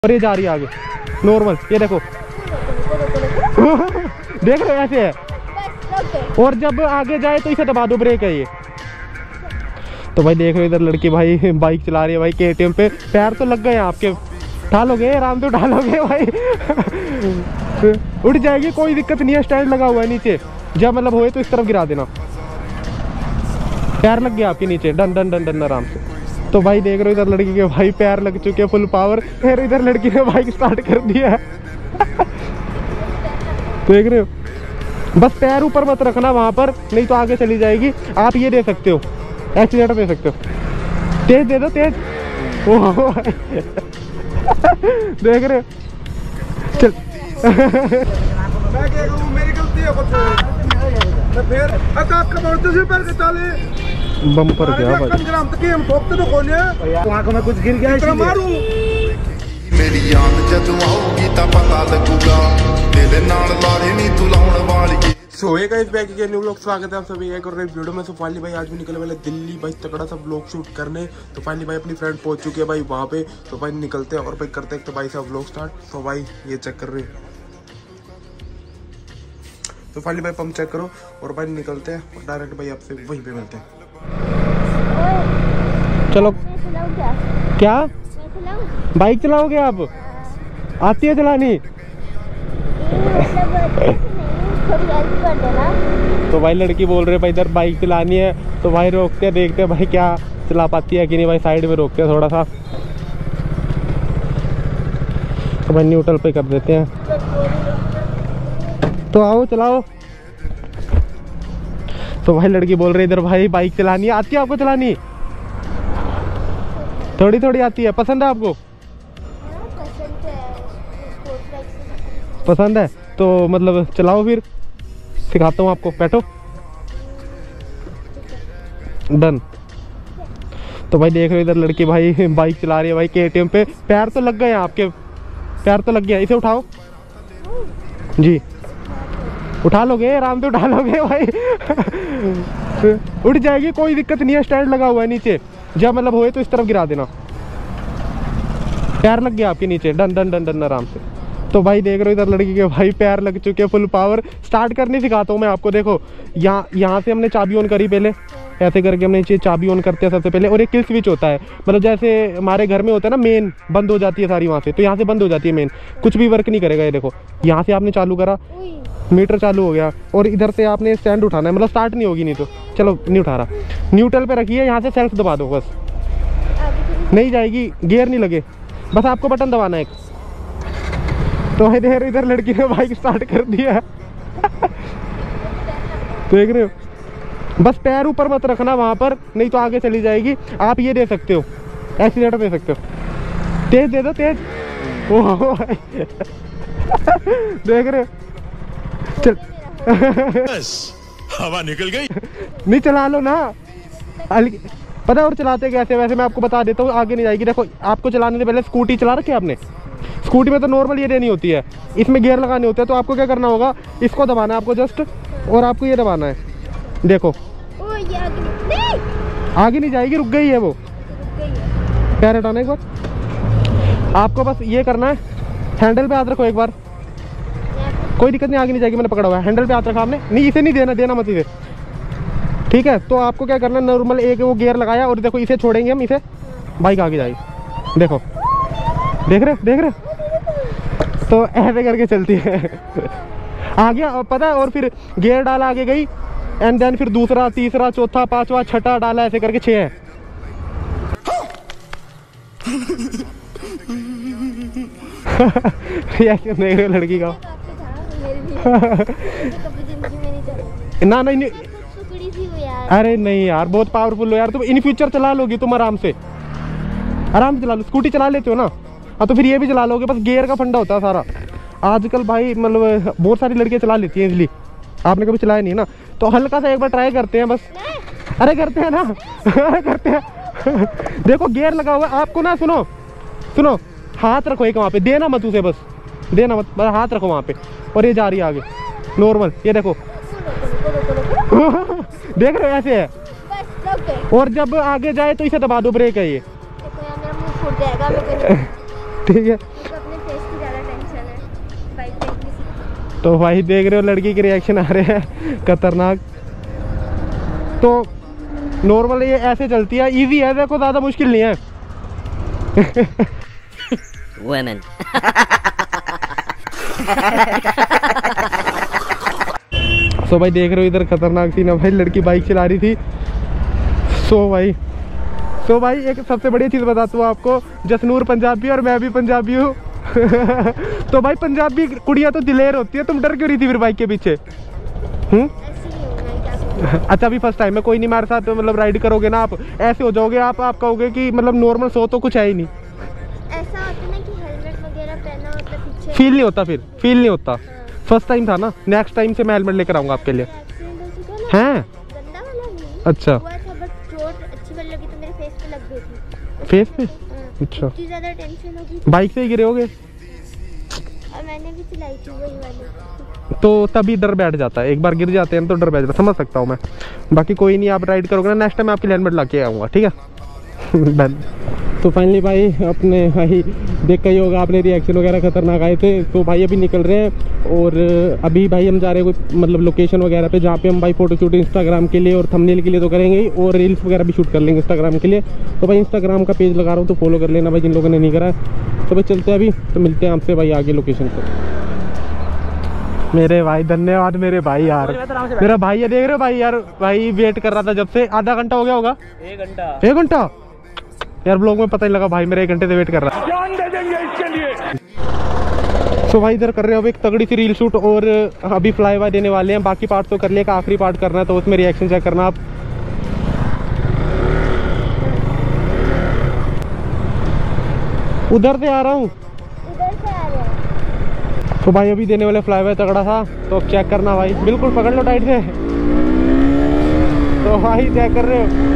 और ये जा रही है आगे नॉर्मल, ये देखो देख रहे हो ऐसे है। और जब आगे जाए तो इसे दबा दो, ब्रेक है ये। तो भाई देख रहे हो इधर लड़की भाई बाइक चला रही है भाई KTM पे। पैर तो लग गए आपके, उठा लोगे आराम से, उठा लोगे भाई उठ जाएगी, कोई दिक्कत नहीं है। स्टैंड लगा हुआ है नीचे, जब मतलब होए तो इस तरफ गिरा देना। पैर लग गया आपके नीचे, डन डन डन डन आराम से। तो भाई देख रहे हो इधर लड़की के भाई पैर लग चुके हैं फुल पावर। फिर इधर लड़की ने बाइक स्टार्ट कर दिया है देख रहे हो, बस पैर ऊपर मत रखना वहां पर, नहीं तो आगे चली जाएगी। आप ये दे सकते हो, एक्सीलेटर दे सकते हो, तेज दे दो तेज देख रहे हो चल मेरी गलती है फिर बम्पर गया भाई, वहाँ को मैं कुछ गिर गया मारू। मेरी याद जदों आऊगी तां पता लगूगा दिल नाल लारे नी तू लाउण वाली। सो हे गाइस, बैक के न्यू व्लॉग, स्वागत है आप सभी एक और नई वीडियो में। सो फाइनली भाई आज भी निकले वाले दिल्ली भाई तगड़ा सा व्लॉग शूट करने। तो फाइनली भाई अपनी फ्रेंड पहुंच चुकी है भाई वहाँ पे। तो भाई निकलते हैं और भाई करते हैं तो भाई साहब व्लॉग स्टार्ट। तो भाई ये चेक कर रहे, तो फाइनली भाई पंप चेक करो और भाई निकलते हैं और डायरेक्ट भाई आपसे वहीं पे मिलते हैं। चलो क्या बाइक चलाओगे आप? आती है चलानी? तो भाई लड़की बोल रहे भाई इधर बाइक चलानी है, तो भाई रोकते हैं, देखते हैं भाई क्या चला पाती है कि नहीं। भाई साइड में रोकते हैं थोड़ा सा, तो भाई न्यूट्रल पे कर देते हैं। तो आओ चलाओ। तो भाई लड़की बोल रही इधर भाई बाइक चलानी है। आती है आपको चलानी? थोड़ी थोड़ी आती है। पसंद है आपको? पसंद है तो मतलब चलाओ, फिर सिखाता हूँ आपको, बैठो डन। तो भाई देख रहे हो इधर लड़की भाई बाइक चला रही है भाई KTM पे। पैर तो लग गए आपके, पैर तो लग गया। इसे उठाओ जी, उठा लोगे आराम से, उठा लोगे भाई उठ जाएगी, कोई दिक्कत नहीं है। स्टैंड लगा हुआ है नीचे, जब मतलब होए तो इस तरफ गिरा देना। पैर लग गया आपके नीचे, डन डन डन डन आराम से। तो भाई देख रहे हो इधर लड़की के भाई पैर लग चुके हैं फुल पावर। स्टार्ट करने सिखाता हूँ मैं आपको। देखो यहाँ से हमने चाबी ऑन करी, पहले ऐसे करके हमने चाबी ऑन करते हैं सबसे पहले। और एक किल स्विच होता है, मतलब जैसे हमारे घर में होता है ना, मेन बंद हो जाती है सारी वहाँ से, तो यहाँ से बंद हो जाती है मेन, कुछ भी वर्क नहीं करेगा। ये देखो यहाँ से आपने चालू करा, मीटर चालू हो गया। और इधर से आपने स्टैंड उठाना है, मतलब स्टार्ट नहीं होगी नहीं तो। चलो नहीं उठा रहा, न्यूट्रल पे रखिए, यहाँ से सेल्फ दबा दो, बस नहीं जाएगी, गियर नहीं लगे, बस आपको बटन दबाना है एक। तो इधर लड़की ने बाइक स्टार्ट कर दिया है देख रहे हो, बस पैर ऊपर मत रखना वहां पर, नहीं तो आगे चली जाएगी। आप ये दे सकते हो, एक्सीलेटर दे सकते हो, तेज दे दो तेज देख रहे हो चल हवा निकल गई। नहीं चला लो ना, पता है और चलाते कैसे? वैसे मैं आपको बता देता हूँ, आगे नहीं जाएगी। देखो आपको चलाने से पहले स्कूटी चला रखी है आपने, स्कूटी में तो नॉर्मल ये देनी होती है, इसमें गियर लगाने होते हैं। तो आपको क्या करना होगा, इसको दबाना है आपको जस्ट, और आपको ये दबाना है। देखो ये आगे नहीं जाएगी, रुक गई है वो। पैर हटाना एक बार, आपको बस ये करना है, हैंडल पे हाथ रखो एक बार, कोई दिक्कत नहीं, आगे नहीं जाएगी, मैंने पकड़ा हुआ है। हैंडल पे हाथ रखा आपने, नहीं इसे नहीं देना मत इसे, ठीक है। तो आपको क्या करना है, नॉर्मल एक वो गियर लगाया, और देखो इसे छोड़ेंगे हम, इसे बाइक आगे जाएगी। देखो देख रहे तो ऐसे करके चलती है आ गया, पता है। और फिर गियर डाला, आगे गई, एंड देन फिर दूसरा, तीसरा, चौथा, पांचवा, छठा डाला, ऐसे करके 6 है देख रहे हो लड़की का ना नहीं, अरे नहीं यार, बहुत पावरफुल हो यार तुम। इन फ्यूचर चला लोगी तुम आराम से चला लो। स्कूटी चला लेते हो ना, हाँ तो फिर ये भी चला लोगे। बस गियर का फंडा होता है सारा। आजकल भाई मतलब बहुत सारी लड़कियां चला लेती हैं, इसलिए आपने कभी चलाया नहीं ना, तो हल्का सा एक बार ट्राई करते हैं बस। अरे करते हैं ना करते हैं देखो गियर लगा हुआ है आपको ना, सुनो हाथ रखो एक वहाँ पे, देना मत उसे, बस देना मत, बस हाथ रखो वहाँ पे। और ये जा रही है आगे नॉर्मल, ये देखो देख रहे हो ऐसे है। और जब आगे जाए तो इसे दबा दो, ब्रेक है ये, ठीक है। तो भाई देख रहे हो लड़की के रिएक्शन आ रहे हैं खतरनाक। तो नॉर्मल ये ऐसे चलती है, इजी है, देखो ज़्यादा मुश्किल नहीं है। Women. सो भाई देख रहे हो इधर खतरनाक सीन है भाई, लड़की बाइक चला रही थी। सो भाई एक सबसे बड़ी चीज़ बताता हूँ आपको, जसनूर पंजाबी और मैं भी पंजाबी हूँ। तो भाई पंजाबी कुड़ियाँ तो दिलेर होती है, तुम डर क्यों रही थी फिर बाइक के पीछे? अच्छा अभी फर्स्ट टाइम है, कोई नहीं, मेरे साथ मतलब राइड करोगे ना आप ऐसे हो जाओगे, आप कहोगे कि मतलब नॉर्मल सो तो कुछ है ही नहीं। ऐसा होता है ना कि हेलमेट वगैरह पहना होता है पीछे, फील नहीं होता, फिर फील नहीं होता। फर्स्ट टाइम था ना, नेक्स्ट टाइम से मैं हेलमेट लेकर आऊँगा आपके लिए। एक्सीडेंट हो चुका ना, हैं? गंदा वाला नहीं अच्छा हुआ था, बट चोट अच्छी वाली लगी तो मेरे फेस पे लग गई थी। फेस पे? हाँ, अच्छा। इतनी ज़्यादा टेंशन हो गई बाइक से ही गिरे होगे? और मैंने भी चलाई थी वही वाली। तो तभी डर बैठ जाता है, एक बार गिर जाते हैं तो डर बैठ जाता है, समझ सकता हूँ मैं। बाकी कोई नहीं, आप राइड करोगे ना नेक्स्ट टाइम आपके हेलमेट ला के आऊँगा, ठीक है। डन। तो फाइनली भाई अपने भाई देख ही होगा आपने, रिएक्शन वगैरह खतरनाक आए थे। तो भाई अभी निकल रहे हैं और अभी भाई हम जा रहे हैं कोई मतलब लोकेशन वगैरह पे, जहाँ पे हम भाई फोटो शूट इंस्टाग्राम के लिए और थंबनेल के लिए तो करेंगे ही, और रील्स वगैरह भी शूट कर लेंगे इंस्टाग्राम के लिए। तो भाई इंस्टाग्राम का पेज लगा रहा हूँ तो फॉलो कर लेना भाई जिन लोगों ने नहीं करा है। तो भाई चलते हैं अभी, तो मिलते हैं आपसे भाई आगे लोकेशन पर। मेरे भाई धन्यवाद मेरे भाई यार, मेरा भाई है, देख रहे हो भाई यार, भाई वेट कर रहा था जब से, आधा घंटा हो गया होगा। 1 घंटा यार, ब्लॉग में पता ही लगा भाई मेरा 1 घंटे से वेट कर रहा है। जान दे देंगे इसके लिए। तो भाई इधर कर रहे हो अब एक तगड़ी सी रील शूट, और अभी फ्लाई बाय देने वाले हैं, बाकी पार्ट तो कर लिया, आखिरी पार्ट करना है, तो उसमें रिएक्शन चेक करना आप। उधर से आ रहा हूँ, इधर से आ रहे हैं। तो भाई अभी देने वाले फ्लाई बाय तगड़ा था, तो अब चेक करना भाई, बिल्कुल पकड़ लो टाइट से। तो भाई चेक कर रहे हो,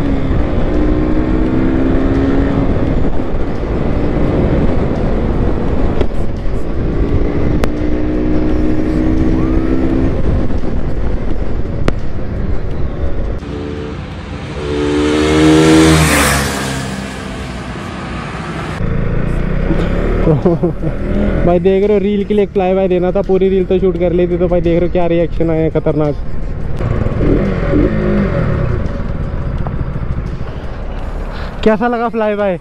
भाई देख रहे हो रील के लिए एक फ्लाई बाय देना था, पूरी रील तो शूट कर ली थी। तो भाई देख रहे हो क्या रिएक्शन आए हैं खतरनाक। कैसा लगा फ्लाई बाय?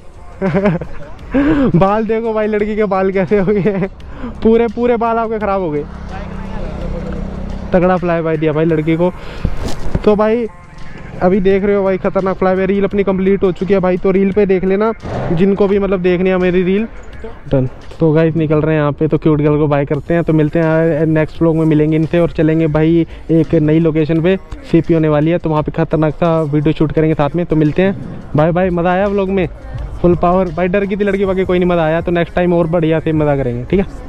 बाल देखो भाई, लड़की के बाल कैसे हो गए हैं, पूरे बाल आपके खराब हो गए। तगड़ा फ्लाई बाय दिया भाई लड़की को। तो भाई अभी देख रहे हो भाई खतरनाक फ्लाई बाय, रील अपनी कंप्लीट हो चुकी है भाई, तो रील पे देख लेना जिनको भी मतलब देखनी है मेरी रील। डन। तो गाइस निकल रहे हैं यहाँ पे, तो क्यूट गर्ल को बाय करते हैं, तो मिलते हैं नेक्स्ट व्लॉग में, मिलेंगे इनसे और चलेंगे भाई एक नई लोकेशन पे, सीपी होने वाली है, तो वहाँ पे खतरनाक सा वीडियो शूट करेंगे साथ में। तो मिलते हैं, बाय बाय। मज़ा आया व्लॉग में? फुल पावर भाई, डर की थी लड़की, बाकी कोई नहीं, मज़ा आया। तो नेक्स्ट टाइम और बढ़िया से मज़ा करेंगे, ठीक है।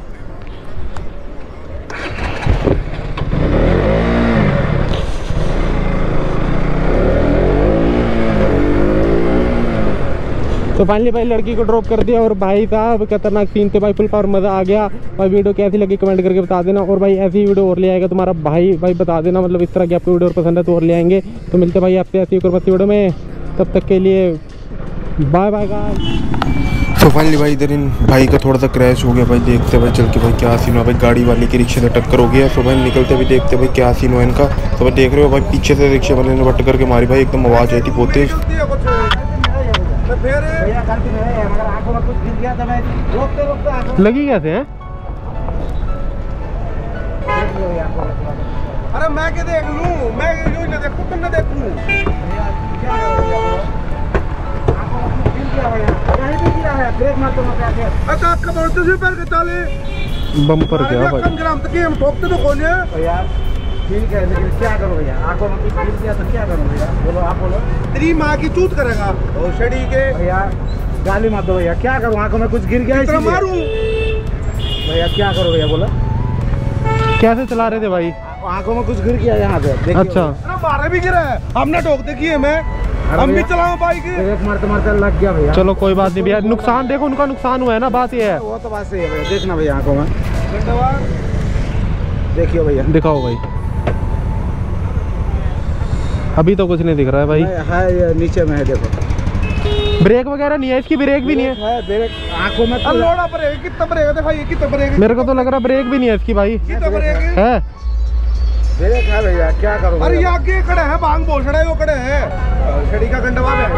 तो फाइनली भाई लड़की को ड्रॉप कर दिया, और भाई साहब खतरनाक सीन थे भाई, फुल पावर, मज़ा आ गया भाई। वीडियो कैसी लगी कमेंट करके बता देना, और भाई ऐसी वीडियो और ले आएगा तुम्हारा भाई बता देना, मतलब इस तरह की आपको वीडियो और पसंद है तो और ले आएंगे। तो मिलते भाई आपसे ऐसी और मस्ती वीडियो में, तब तक के लिए बाय बाय गाइस। तो फाइनली भाई इधर इन भाई का थोड़ा सा क्रैश हो गया भाई, देखते भाई चल के भाई क्या सीन हुआ भाई, गाड़ी वाले की रिक्शे से टक्कर हो गया। तो भाई निकलते भाई देखते भाई क्या सीन हुआ इनका। तो भाई देख रहे हो भाई पीछे से रिक्शे वाले ने बट करके मारी भाई, एकदम आवाज़ आई थी बहुत तेज। लगी कैसे हैं? अरे मैं क्या देख लूं, मैं यूं ना देखूं, तुम ना देखूं। अच्छा आपका बोलते हुए पैर के चाले बम्पर क्या भाई, कम ग्राम तक हम ठोकते तो कौन है यार। ठीक है लेकिन क्या करो भैया, आंखों में कुछ गिर गया तो क्या करूं भैया, बोलो आप बोलो। तेरी माँ की चूत करेगा और शड़ी के भैया, गाली मत दो भैया, क्या करूं, आंखों में कुछ गिर गया इसलिए मारूं भैया, क्या करो भैया बोलो। कैसे चला रहे थे भाई? आंखों में कुछ गिर गया यहाँ पे। अच्छा अरे मारे भी गिरा है, हमने ठोकते किए मैं, हम भी चलाओ बाइक, एक मारते मारते लग गया भैया। चलो कोई बात नहीं भैया, नुकसान देखो उनका नुकसान हुआ है ना, बात ये है। वो तो बात सही है भैया, देखना भैया आंखों में, देखियो भैया, दिखाओ भाई। अभी तो कुछ नहीं दिख रहा है भाई, है नीचे में है देखो। ब्रेक वगैरह नहीं है इसकी, ब्रेक भी नहीं है। ब्रेक आंखों में लोड़ा ब्रेक, कितना ब्रेक है भाई, कितना ब्रेक? मेरे को तो लग रहा ब्रेक भी नहीं है इसकी भाई। कितना ब्रेक है? ब्रेक है भैया, क्या करूं? अरे ये आगे खड़ा है, बांग बोल रहा है, वो खड़ा है छड़ी का गंडवा में।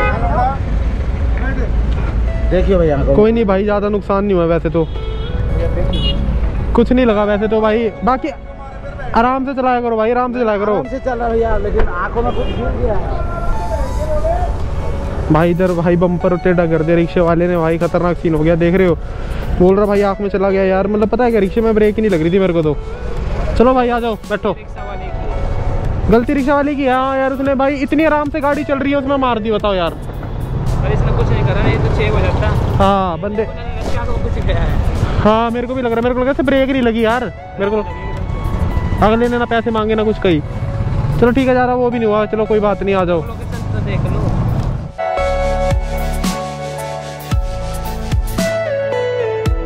देखिए भैया, कोई नहीं भाई, ज्यादा नुकसान नहीं हुआ वैसे तो, कुछ नहीं लगा वैसे तो भाई। बाकी आराम से चलाया करो भाई, आराम से चलाया करो। आराम से चल रहा भैया, लेकिन आंखों में कुछ गिर गया भाई। इधर भाई बम्पर टेढ़ा कर दिया रिक्शे वाले ने भाई, खतरनाक सीन हो गया, देख रहे हो। बोल रहा भाई आंख में चला गया यार, मतलब पता है क्या, रिक्शे में ब्रेक ही नहीं लग रही थी मेरे को तो। चलो भाई आ जाओ, बैठो। गलती रिक्शा वाले की। हाँ यार, उसने भाई इतनी आराम से गाड़ी चल रही है, उसमें मार दी, बताओ यार। इसने कुछ नहीं करा, ये तो चेक हो जाता। हाँ बंदे, कुछ गया है। हाँ मेरे को भी लग रहा है, मेरे को लगा से ब्रेक नहीं लगी यार मेरे को। अगले ने ना पैसे मांगे ना कुछ कही। चलो ठीक है, जा रहा वो भी नहीं हुआ, चलो कोई बात नहीं, आ जाओ। लोकेशन तो देख लो।